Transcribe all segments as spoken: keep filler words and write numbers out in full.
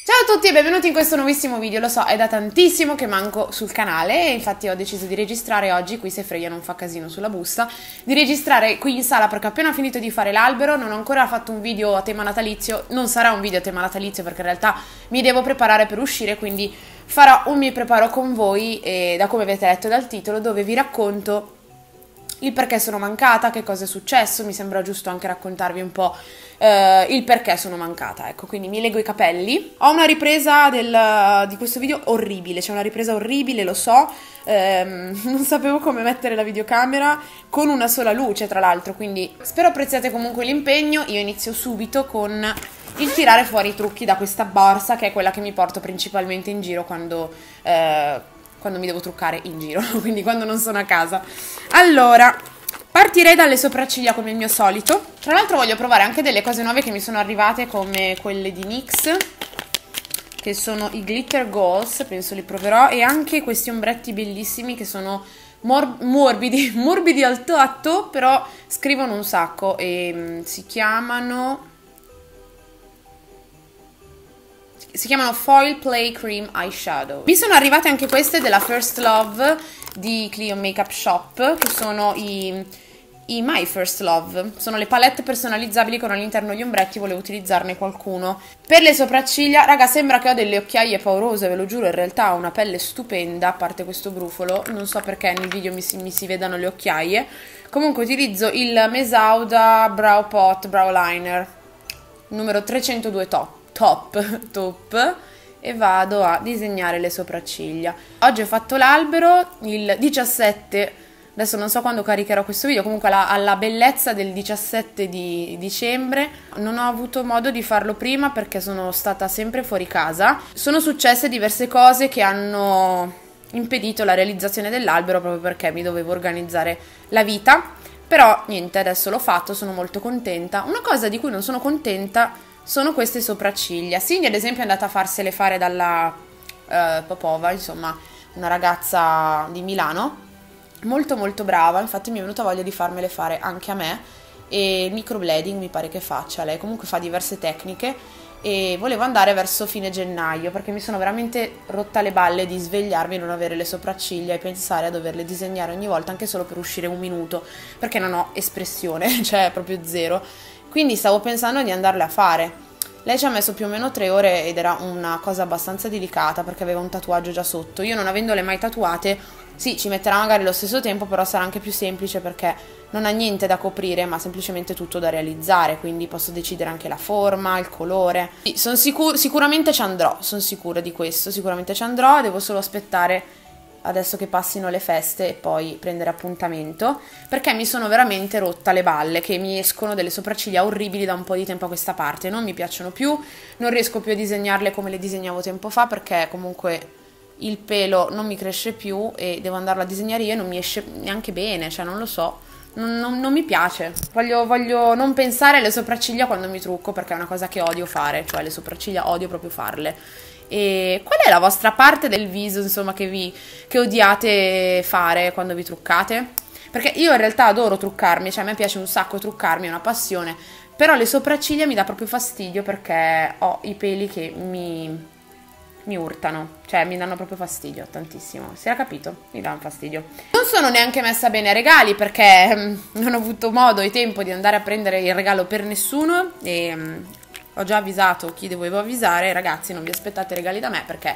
Ciao a tutti e benvenuti in questo nuovissimo video. Lo so, è da tantissimo che manco sul canale e infatti ho deciso di registrare oggi, qui se Freya non fa casino sulla busta, di registrare qui in sala perché ho appena finito di fare l'albero, non ho ancora fatto un video a tema natalizio, non sarà un video a tema natalizio perché in realtà mi devo preparare per uscire, quindi farò un mi preparo con voi e da come avete letto dal titolo, dove vi racconto il perché sono mancata, che cosa è successo, mi sembra giusto anche raccontarvi un po' eh, il perché sono mancata, ecco, quindi mi lego i capelli. Ho una ripresa del, di questo video orribile, c'è una ripresa orribile, lo so, ehm, non sapevo come mettere la videocamera con una sola luce tra l'altro, quindi spero apprezziate comunque l'impegno. Io inizio subito con il tirare fuori i trucchi da questa borsa, che è quella che mi porto principalmente in giro quando... Eh, quando mi devo truccare in giro, quindi quando non sono a casa. Allora, partirei dalle sopracciglia come il mio solito. Tra l'altro voglio provare anche delle cose nuove che mi sono arrivate, come quelle di NYX, che sono i Glitter Goals, penso li proverò, e anche questi ombretti bellissimi che sono mor morbidi, morbidi al tatto, però scrivono un sacco e um, si chiamano... si chiamano Foil Play Cream Eyeshadow. Mi sono arrivate anche queste della First Love di Clio Makeup Shop, che sono i, i My First Love. Sono le palette personalizzabili con all'interno gli ombretti, volevo utilizzarne qualcuno. Per le sopracciglia, raga, sembra che ho delle occhiaie paurose, ve lo giuro, in realtà ho una pelle stupenda, a parte questo brufolo. Non so perché nel video mi si, mi si vedano le occhiaie. Comunque utilizzo il Mesauda Brow Pot Brow Liner numero trecentodue Top. Top, top, e vado a disegnare le sopracciglia. Oggi ho fatto l'albero il diciassette, adesso non so quando caricherò questo video, comunque alla, alla bellezza del diciassette di dicembre. Non ho avuto modo di farlo prima perché sono stata sempre fuori casa. Sono successe diverse cose che hanno impedito la realizzazione dell'albero proprio perché mi dovevo organizzare la vita, però niente, adesso l'ho fatto, sono molto contenta. Una cosa di cui non sono contenta sono queste sopracciglia. Cindy ad esempio è andata a farsele fare dalla uh, Popova, insomma una ragazza di Milano molto molto brava, infatti mi è venuta voglia di farmele fare anche a me, e microblading mi pare che faccia, lei comunque fa diverse tecniche e volevo andare verso fine gennaio perché mi sono veramente rotta le balle di svegliarmi e non avere le sopracciglia e pensare a doverle disegnare ogni volta anche solo per uscire un minuto, perché non ho espressione, cioè proprio zero. Quindi stavo pensando di andarle a fare. Lei ci ha messo più o meno tre ore ed era una cosa abbastanza delicata perché aveva un tatuaggio già sotto. Io non avendole mai tatuate, sì, ci metterà magari lo stesso tempo, però sarà anche più semplice perché non ha niente da coprire, ma semplicemente tutto da realizzare, quindi posso decidere anche la forma, il colore. Sì, son sicur- sicuramente ci andrò, sono sicura di questo, sicuramente ci andrò, devo solo aspettare adesso che passino le feste e poi prendere appuntamento, perché mi sono veramente rotta le balle, che mi escono delle sopracciglia orribili da un po' di tempo a questa parte, non mi piacciono più, non riesco più a disegnarle come le disegnavo tempo fa perché comunque il pelo non mi cresce più e devo andarlo a disegnare io e non mi esce neanche bene, cioè non lo so, non, non, non mi piace, voglio, voglio non pensare alle sopracciglia quando mi trucco perché è una cosa che odio fare, cioè le sopracciglia odio proprio farle. E qual è la vostra parte del viso, insomma, che, vi, che odiate fare quando vi truccate? Perché io in realtà adoro truccarmi, cioè a me piace un sacco truccarmi, è una passione, però le sopracciglia mi dà proprio fastidio perché ho i peli che mi, mi urtano, cioè mi danno proprio fastidio, tantissimo, si era capito? Mi danno fastidio. Non sono neanche messa bene a regali perché um, non ho avuto modo e tempo di andare a prendere il regalo per nessuno e... Um, ho già avvisato chi dovevo avvisare, ragazzi, non vi aspettate regali da me perché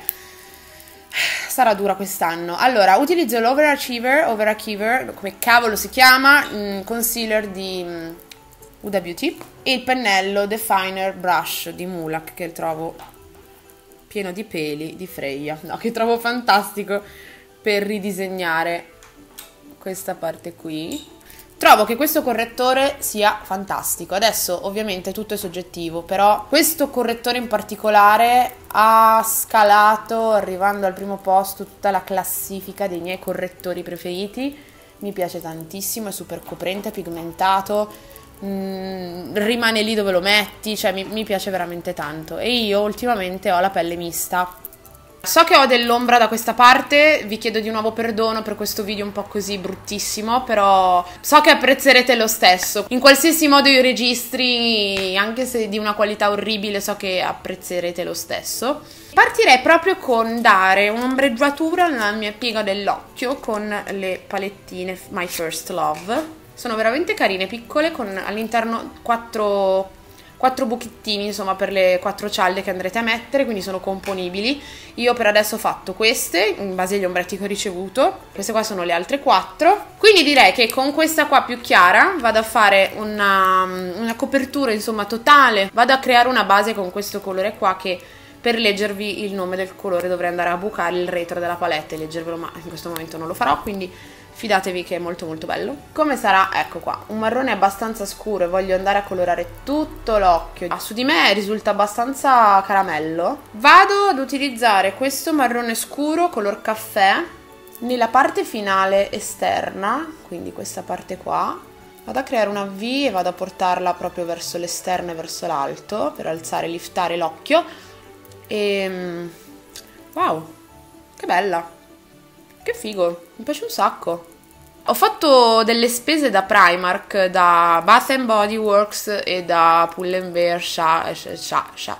sarà dura quest'anno. Allora, utilizzo l'Overachiever, Overachiever, come cavolo si chiama, mh, concealer di mh, Huda Beauty, e il pennello Definer Brush di Mulac, che trovo pieno di peli di Freya, no, che trovo fantastico per ridisegnare questa parte qui. Trovo che questo correttore sia fantastico. Adesso ovviamente tutto è soggettivo, però questo correttore in particolare ha scalato, arrivando al primo posto, tutta la classifica dei miei correttori preferiti. Mi piace tantissimo, è super coprente, pigmentato, mm, rimane lì dove lo metti, cioè mi, mi piace veramente tanto. E io ultimamente ho la pelle mista, So che ho dell'ombra da questa parte, vi chiedo di nuovo perdono per questo video un po' così bruttissimo, però so che apprezzerete lo stesso. In qualsiasi modo io registri, anche se di una qualità orribile, so che apprezzerete lo stesso. Partirei proprio con dare un'ombreggiatura nella mia piega dell'occhio con le palettine My First Love. Sono veramente carine, piccole, con all'interno quattro... quattro buchettini, insomma, per le quattro cialde che andrete a mettere, quindi sono componibili. Io per adesso ho fatto queste in base agli ombretti che ho ricevuto, queste qua sono le altre quattro, quindi direi che con questa qua più chiara vado a fare una, una copertura, insomma, totale. Vado a creare una base con questo colore qua, che per leggervi il nome del colore dovrei andare a bucare il retro della palette e leggervelo, ma in questo momento non lo farò, quindi fidatevi che è molto molto bello. Come sarà? Ecco qua, un marrone abbastanza scuro e voglio andare a colorare tutto l'occhio. Ah, su di me risulta abbastanza caramello. Vado ad utilizzare questo marrone scuro color caffè nella parte finale esterna, quindi questa parte qua. Vado a creare una V e vado a portarla proprio verso l'esterno e verso l'alto per alzare e liftare l'occhio. E wow, che bella! Che figo, mi piace un sacco. Ho fatto delle spese da Primark, da Bath and Body Works e da Pull and Bear, Sha, Sha, Sha,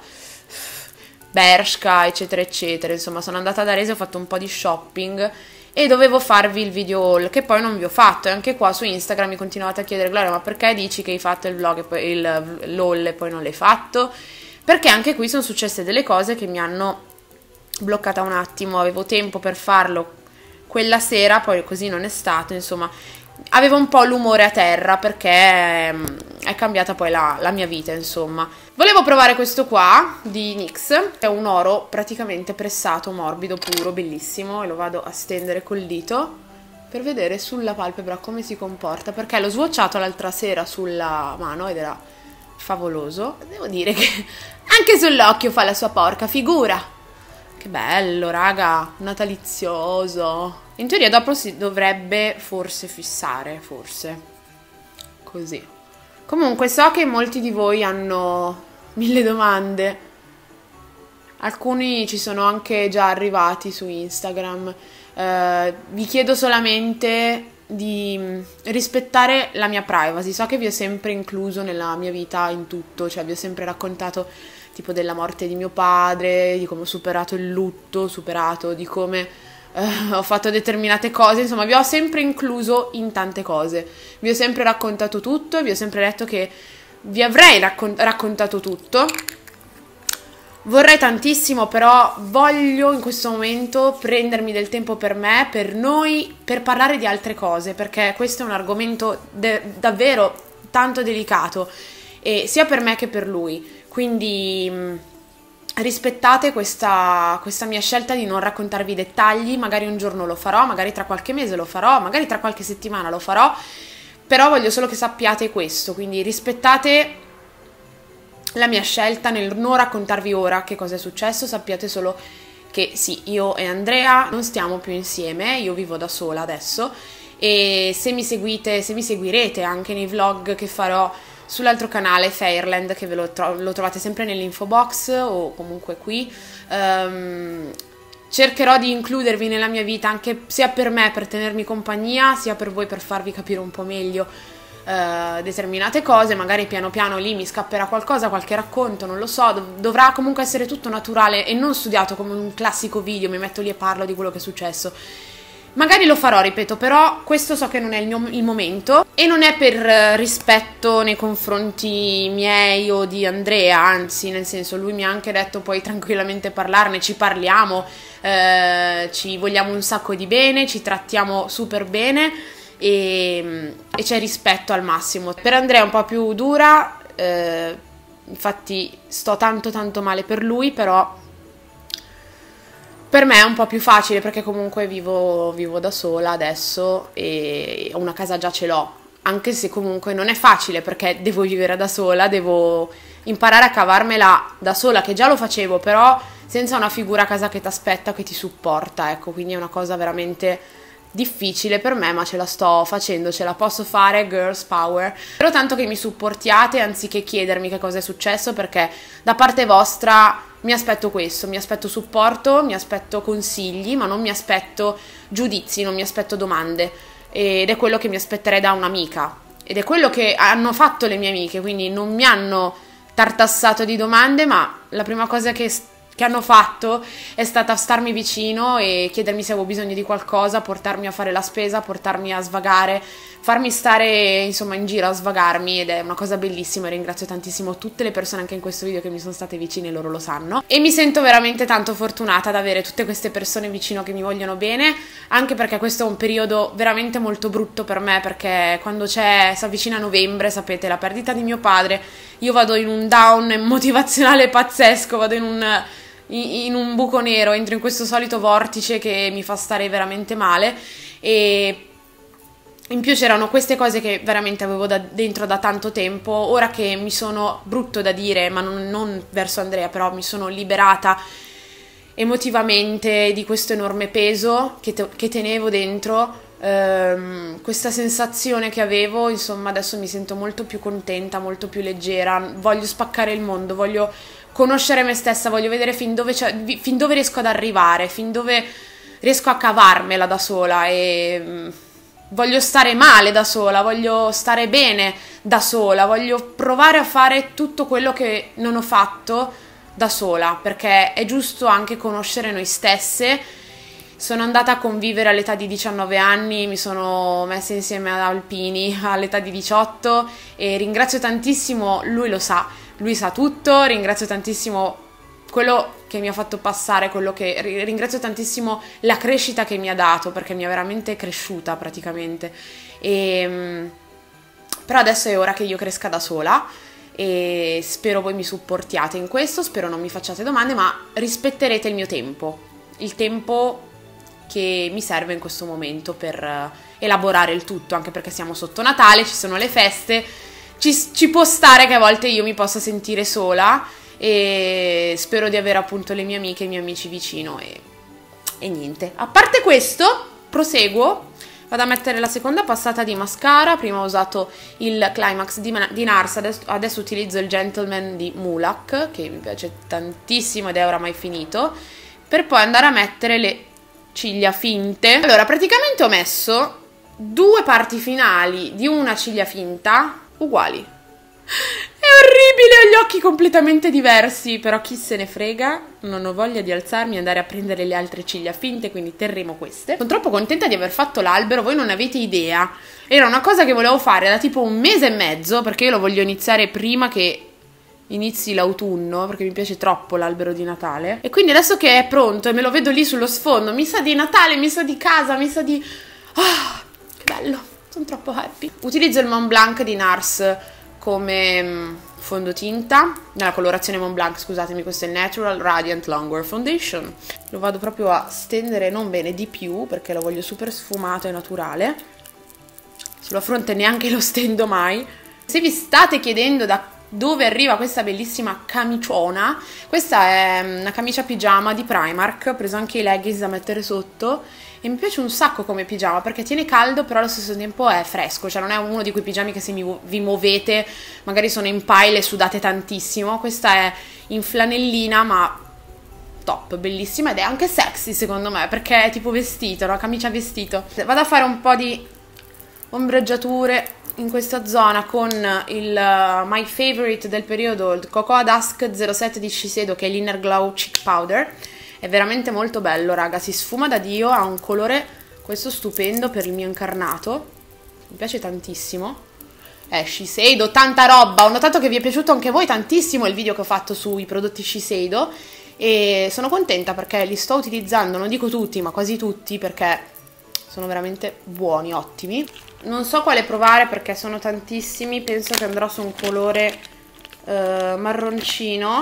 Bershka, eccetera eccetera. Insomma, sono andata ad Arese, ho fatto un po' di shopping e dovevo farvi il video haul, che poi non vi ho fatto. E anche qua su Instagram mi continuavate a chiedere: Gloria, ma perché dici che hai fatto il vlog e poi il l'haul e poi non l'hai fatto? Perché anche qui sono successe delle cose che mi hanno bloccata un attimo. Avevo tempo per farlo quella sera, poi così non è stato, insomma, avevo un po' l'umore a terra perché è cambiata poi la, la mia vita, insomma. Volevo provare questo qua di NYX, è un oro praticamente pressato, morbido, puro, bellissimo, e lo vado a stendere col dito per vedere sulla palpebra come si comporta, perché l'ho swatchato l'altra sera sulla mano ed era favoloso. Devo dire che anche sull'occhio fa la sua porca figura. Che bello, raga, natalizioso. In teoria dopo si dovrebbe forse fissare, forse. Così. Comunque so che molti di voi hanno mille domande. Alcuni ci sono anche già arrivati su Instagram. Eh, vi chiedo solamente di rispettare la mia privacy. So che vi ho sempre incluso nella mia vita in tutto, cioè vi ho sempre raccontato tipo della morte di mio padre, di come ho superato il lutto, superato, di come eh, ho fatto determinate cose, insomma vi ho sempre incluso in tante cose, vi ho sempre raccontato tutto, vi ho sempre detto che vi avrei raccon- raccontato tutto. Vorrei tantissimo, però voglio in questo momento prendermi del tempo per me, per noi, per parlare di altre cose, perché questo è un argomento davvero tanto delicato, e sia per me che per lui. Quindi mh, rispettate questa, questa mia scelta di non raccontarvi i dettagli. Magari un giorno lo farò, magari tra qualche mese lo farò, magari tra qualche settimana lo farò, però voglio solo che sappiate questo, quindi rispettate la mia scelta nel non raccontarvi ora che cosa è successo. Sappiate solo che sì, io e Andrea non stiamo più insieme, io vivo da sola adesso, e se mi seguite, se mi seguirete anche nei vlog che farò sull'altro canale Fairland, che ve lo, tro lo trovate sempre nell'info box o comunque qui, um, cercherò di includervi nella mia vita, anche sia per me per tenermi compagnia, sia per voi per farvi capire un po' meglio uh, determinate cose. Magari piano piano lì mi scapperà qualcosa, qualche racconto, non lo so, dov dovrà comunque essere tutto naturale e non studiato come un classico video, mi metto lì e parlo di quello che è successo. Magari lo farò, ripeto, però questo so che non è il, mio, il momento, e non è per rispetto nei confronti miei o di Andrea, anzi, nel senso, lui mi ha anche detto puoi tranquillamente parlarne, ci parliamo, eh, ci vogliamo un sacco di bene, ci trattiamo super bene e, e c'è rispetto al massimo. Per Andrea è un po' più dura, eh, infatti sto tanto tanto male per lui, però per me è un po' più facile perché comunque vivo, vivo da sola adesso e una casa già ce l'ho, anche se comunque non è facile perché devo vivere da sola, devo imparare a cavarmela da sola, che già lo facevo, però senza una figura a casa che ti aspetta, che ti supporta, ecco, quindi è una cosa veramente difficile per me, ma ce la sto facendo, ce la posso fare, girls power. Spero tanto che mi supportiate anziché chiedermi che cosa è successo, perché da parte vostra mi aspetto questo, mi aspetto supporto, mi aspetto consigli, ma non mi aspetto giudizi, non mi aspetto domande, ed è quello che mi aspetterei da un'amica, ed è quello che hanno fatto le mie amiche, quindi non mi hanno tartassato di domande, ma la prima cosa che che hanno fatto è stata starmi vicino e chiedermi se avevo bisogno di qualcosa, portarmi a fare la spesa, portarmi a svagare, farmi stare insomma in giro a svagarmi, ed è una cosa bellissima. Ringrazio tantissimo tutte le persone anche in questo video che mi sono state vicine, loro lo sanno, e mi sento veramente tanto fortunata ad avere tutte queste persone vicino che mi vogliono bene, anche perché questo è un periodo veramente molto brutto per me, perché quando c'è, si avvicina novembre, sapete, la perdita di mio padre, io vado in un down motivazionale pazzesco, vado in un in un buco nero, entro in questo solito vortice che mi fa stare veramente male, e in più c'erano queste cose che veramente avevo da dentro da tanto tempo. Ora che mi sono, brutto da dire, ma non, non verso Andrea, però mi sono liberata emotivamente di questo enorme peso che, te che tenevo dentro, ehm, questa sensazione che avevo, insomma adesso mi sento molto più contenta, molto più leggera, voglio spaccare il mondo, voglio conoscere me stessa, voglio vedere fin dove, fin dove riesco ad arrivare, fin dove riesco a cavarmela da sola, e mh, voglio stare male da sola, voglio stare bene da sola, voglio provare a fare tutto quello che non ho fatto da sola, perché è giusto anche conoscere noi stesse. Sono andata a convivere all'età di diciannove anni, mi sono messa insieme ad Alpini all'età di diciotto, e ringrazio tantissimo, lui lo sa, lui sa tutto, ringrazio tantissimo quello che mi ha fatto passare, quello che ringrazio tantissimo la crescita che mi ha dato, perché mi ha veramente cresciuta praticamente. E, però adesso è ora che io cresca da sola, e spero voi mi supportiate in questo, spero non mi facciate domande, ma rispetterete il mio tempo, il tempo che mi serve in questo momento per elaborare il tutto, anche perché siamo sotto Natale, ci sono le feste, ci, ci può stare che a volte io mi possa sentire sola, e spero di avere appunto le mie amiche e i miei amici vicino, e, e niente. A parte questo, proseguo, vado a mettere la seconda passata di mascara. Prima ho usato il Climax di, di Nars, adesso, adesso utilizzo il Gentleman di Mulac, che mi piace tantissimo ed è oramai finito, per poi andare a mettere le ciglia finte. Allora, praticamente ho messo due parti finali di una ciglia finta uguali. È orribile, ho gli occhi completamente diversi, però chi se ne frega, non ho voglia di alzarmi e andare a prendere le altre ciglia finte, quindi terremo queste. Sono troppo contenta di aver fatto l'albero, voi non avete idea. Era una cosa che volevo fare da tipo un mese e mezzo, perché io lo voglio iniziare prima che inizi l'autunno, perché mi piace troppo l'albero di Natale, e quindi adesso che è pronto e me lo vedo lì sullo sfondo, mi sa di Natale, mi sa di casa, mi sa di... ah, che bello, sono troppo happy. Utilizzo il Mont Blanc di Nars come mh, fondotinta, nella colorazione Mont Blanc, scusatemi, questo è il Natural Radiant Longwear Foundation. Lo vado proprio a stendere, non bene, di più, perché lo voglio super sfumato e naturale. Sulla fronte neanche lo stendo mai. Se vi state chiedendo da dove arriva questa bellissima camiciona, questa è una camicia pigiama di Primark, ho preso anche i leggings da mettere sotto, e mi piace un sacco come pigiama perché tiene caldo, però allo stesso tempo è fresco, cioè non è uno di quei pigiami che se mi, vi muovete magari sono in pile e sudate tantissimo. Questa è in flanellina, ma top, bellissima, ed è anche sexy secondo me, perché è tipo vestito, una camicia vestito. Vado a fare un po' di ombreggiature in questa zona con il uh, my favorite del periodo, il Cocoa Dusk zero sette di Shiseido, che è l'Inner Glow Cheek Powder. È veramente molto bello, raga, si sfuma da Dio, ha un colore questo stupendo per il mio incarnato, mi piace tantissimo. È Shiseido, tanta roba. Ho notato che vi è piaciuto anche voi tantissimo il video che ho fatto sui prodotti Shiseido, e sono contenta perché li sto utilizzando, non dico tutti, ma quasi tutti, perché sono veramente buoni, ottimi. Non so quale provare perché sono tantissimi, penso che andrò su un colore uh, marroncino,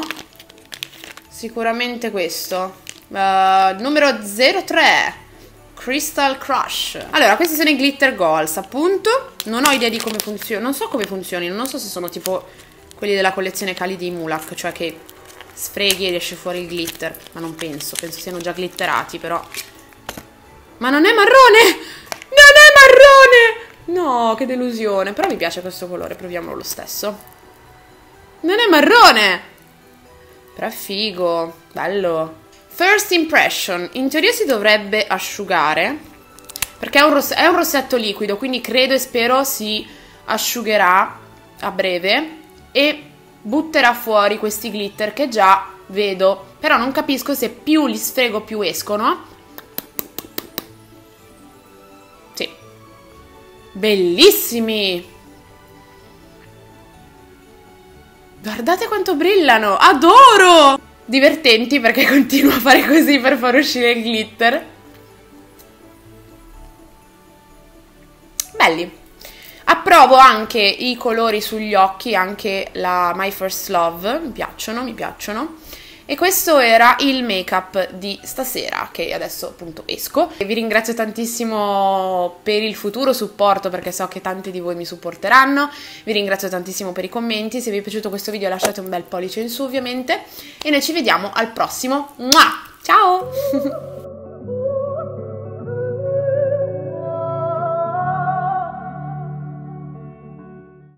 sicuramente questo, uh, numero zero tre, Crystal Crush. Allora, questi sono i Glitter Goals, appunto, non ho idea di come funzionano, non so come funzionino, non so se sono tipo quelli della collezione Cali di Mulac, cioè che sfreghi ed esce fuori il glitter, ma non penso, penso siano già glitterati, però... Ma non è marrone! Non è marrone! No, che delusione. Però mi piace questo colore, proviamolo lo stesso. Non è marrone! Però è figo, bello. First impression, in teoria si dovrebbe asciugare, perché è un, ross è un rossetto liquido, quindi credo e spero si asciugherà a breve e butterà fuori questi glitter che già vedo, però non capisco se più li sfrego più escono. Sì, bellissimi! Guardate quanto brillano, adoro! Divertenti perché continuo a fare così per far uscire il glitter. Belli. Approvo anche i colori sugli occhi, anche la My First Love, mi piacciono, mi piacciono. E questo era il make-up di stasera, che adesso appunto esco. E vi ringrazio tantissimo per il futuro supporto, perché so che tanti di voi mi supporteranno. Vi ringrazio tantissimo per i commenti. Se vi è piaciuto questo video lasciate un bel pollice in su ovviamente. E noi ci vediamo al prossimo. Mua! Ciao!